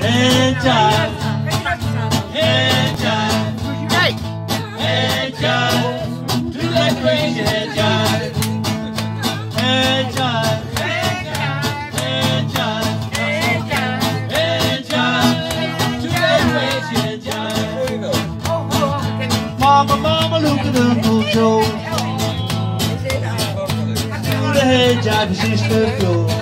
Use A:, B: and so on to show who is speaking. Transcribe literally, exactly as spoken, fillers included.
A: Hey, child. Hey, child.
B: Hey!
A: Hey, child. Do that crazy, hey, child. Hey, child. Hey, child. Hey, child. Do that crazy, hey, child. Mama, mama, look at Uncle Joe. Do the hey, child, 'cause he's the floor.